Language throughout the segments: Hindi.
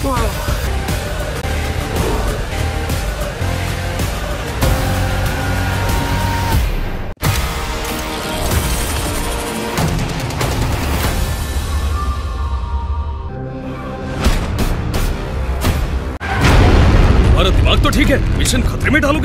तुम्हारा दिमाग तो ठीक है, मिशन खतरे में डालोगे।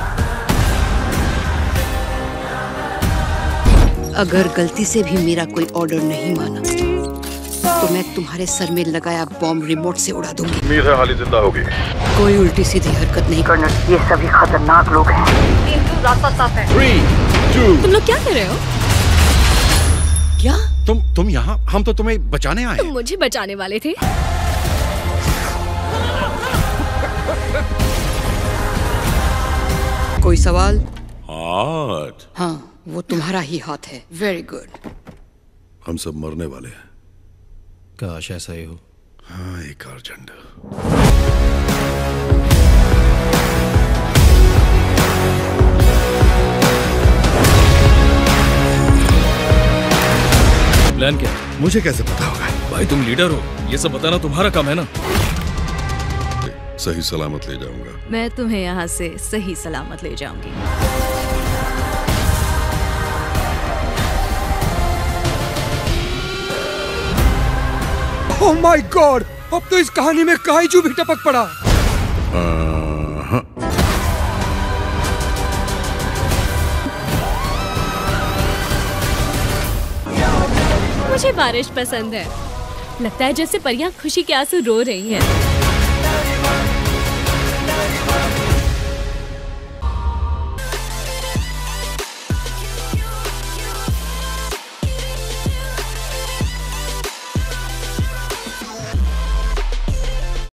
अगर गलती से भी मेरा कोई ऑर्डर नहीं माना तो मैं तुम्हारे सर में लगाया बॉम्ब रिमोट से उड़ा दूंगी। उम्मीद है हाली जिंदा होगी। कोई उल्टी सीधी हरकत नहीं करना। ये सभी खतरनाक लोग हैं। रास्ता साफ है। 3, 2 तुम लोग क्या कर रहे हो? क्या? तुम यहाँ? हम तो तुम्हें बचाने आए। तुम मुझे बचाने वाले थे। कोई सवाल? हाथ। हाँ, वो तुम्हारा ही हाथ है। Very good. हम सब मरने वाले हैं। काश ऐसा ही हो। हाँ, एक अर्जेंट। प्लान क्या? मुझे कैसे पता होगा? भाई तुम लीडर हो, ये सब बताना तुम्हारा काम है ना। सही सलामत ले जाऊंगा। मैं तुम्हें यहाँ से सही सलामत ले जाऊंगी। Oh my God! अब तो इस कहानी में काइजू भी टपक पड़ा। हाँ। मुझे बारिश पसंद है। लगता है जैसे परियां खुशी के आंसू रो रही हैं।